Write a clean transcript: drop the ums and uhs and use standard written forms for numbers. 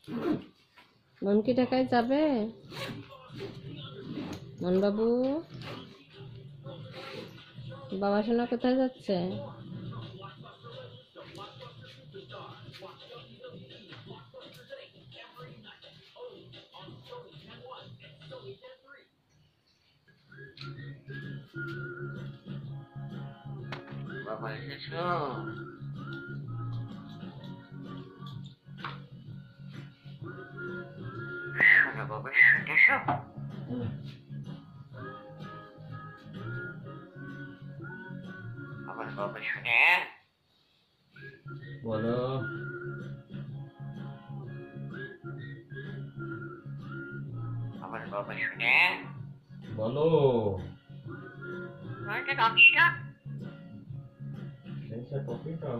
মন কি ঢাকায় যাবে? মন বাবু, বাবা সোনা কোথায় যাচ্ছে? বাবা এসেছো? শোনো বাবা, শুনেছো? আমার বাবা শুনে বলো। আমার বাবা শুনে বলো। কপিটা